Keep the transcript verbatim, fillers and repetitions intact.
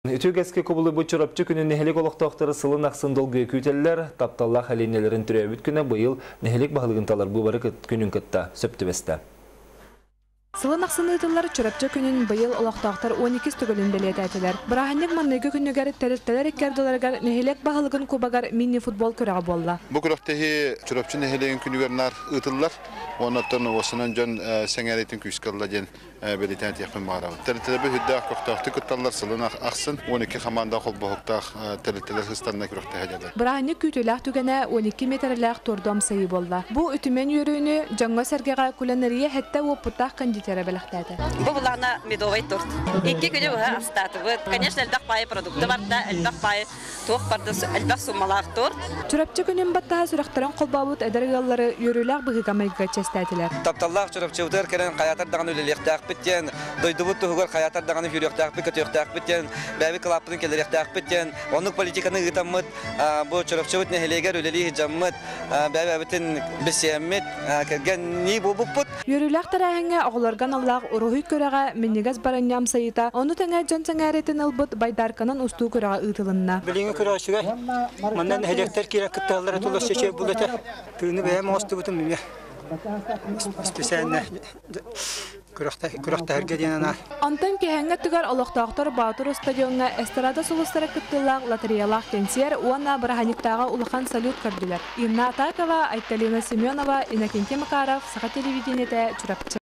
Үтүгәскә кубулы бу чурапчы күнү нехелек олоқтоқтары сылын ақсын долгы күйтелләр, тапталлах әлейнелерін түрәбіт күні бұйыл нехелек бағылығынталар бұ бары күнін кытта сөптібесті. Сылын ақсыныдылар чурапчы күнін бұйыл олоқтоқтар он екі түгілін белет әтілер. Біраханнек манныйғы күнігер тәріттелер еккерділергер нехелек бағылығын кубагар мини-футбол күрағы болла. Бұл күрақтағы чурапчы нехелеген күнігернар ұтылар. Онаттан осынан жон сәңәретін күскалла ден белетен тияқпен бағырабы. Тәріттелер хүдді аққоқтақты күтталар сылын ақсын он екі қаманда қол бұғықтақ тәріттелер хыстанна күрақтағы әдеді. Біраханнек күйтіләқ түгені он екі метрләқ тордом сайы болла. Бұл үтімен үйрүйіні жаңға сәргеға күләнерие хәтті опыттақ кандитері біліқтәді. Бұл бұлағына медовай торт. Екі күні бұға астаты бұд. Конечно, әлбәқ байы продукты барда, әлбәқ байы тоқ барды, әлбәқ сумалар торт. Чурапчы күнін баттаға сүрақтарын қолбауыт әдіргалары үйріләқ бұғыға мәйгі чәстәділер. Тапталлах чурапчылар керен қаятар дағаны өлелектәқ біттен, дойдыбыт тұғығыр қаятар дағаны хүректәқ бі, көтектәқ біттен, бәбі қылаппының келеректәқ біттен, оның политиканы ғытамыт, бұл чурапчылыт нәхелегер өлелі жаммыт, бәбі әбітін бісеммет, кәрген не бұл бұппыт. Үйріләқ тарағыңа оғыларған Аллах урухи көрәгә миннигәс баранням сайыта, оны тәңә жан сәңәретін ылбыт байдарканын усту көрәгә ытылынна. Билеңе көрәшүгә, маннан хәлектәр кирәк кытталары тулы шешә булды. Күне бәм осты бутым мия. Специально көрәктә көрәктә һәргәдәнә. Антан кеһәнгә түгәр Аллаһтагтар Батыр стадионына эстрада солыстары кыттылар, лотереялар концерт, уана Браханиктагы улахан салют кырдылар. Инна Атакова, Айталина Семенова, Иннокентий Макаров, Саха телевидениедә Чурапчы.